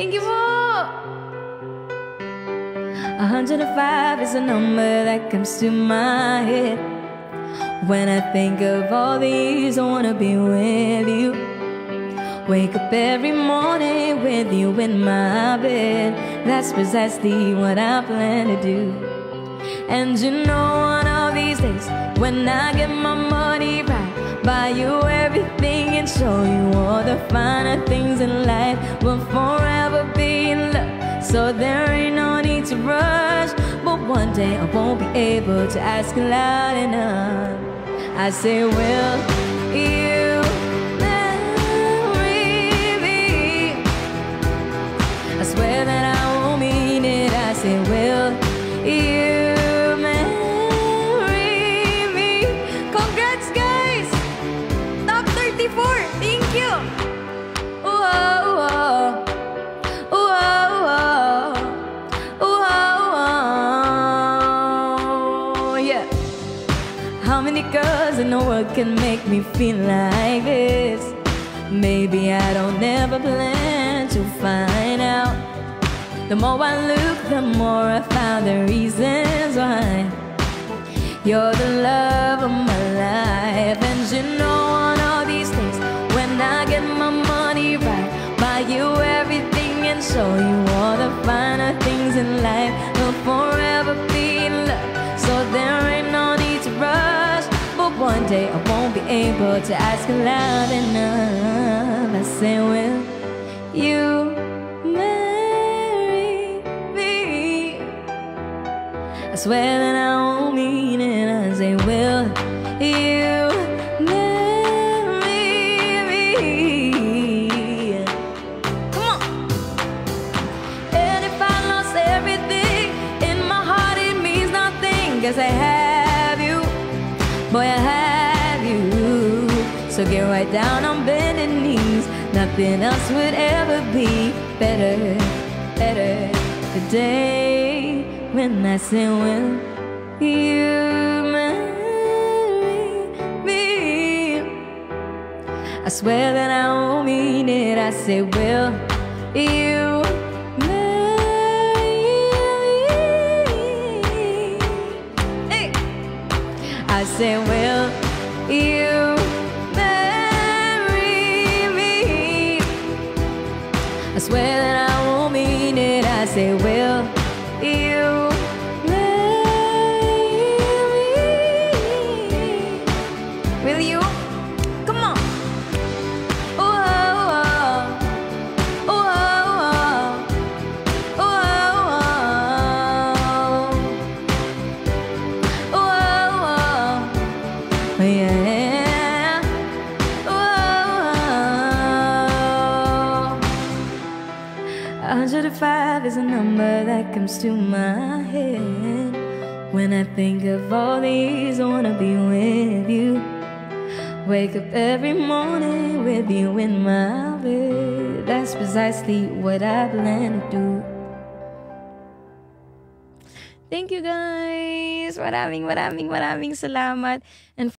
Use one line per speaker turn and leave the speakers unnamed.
Thank you po! 105 is a number that comes to my head. When I think of all these, I wanna be with you. Wake up every morning with you in my bed. That's precisely what I plan to do. And you know one of these days, when I get my money right, buy you everything and show you all the finer things in life. We'll forever be in love, so there ain't no need to rush. But one day I won't be able to ask loud enough. I say, will you marry me? I swear that I won't mean it. I say, will you marry me? Congrats guys! Top 34! Thank you! Yeah. How many girls in the world can make me feel like this? Maybe I don't ever plan to find out. The more I look, the more I found the reasons why. You're the love of my life. And you know one of these days, when I get my money right, buy you everything and show you all the finer things in life. We'll forever be in love, so there ain't no need to rush. But one day I won't be able to ask loud enough. I say, will you marry me? I swear that I won't mean it. I say, will you marry me? Come on. And if I lost everything in my heart, it means nothing, 'cause I have you. Boy, I have you. So get right down on bending knees. Nothing else would ever be better, better. The day when I say, will you marry me? I swear that I won't mean it. I say, will you marry me? Hey! I say, will you marry me? I swear that I won't mean it. I say, will you marry me? Will you? Come on. Yeah. 105 is a number that comes to my head. When I think of all these, I wanna be with you. Wake up every morning with you in my bed. That's precisely what I plan to do. Thank you guys. Maraming salamat. And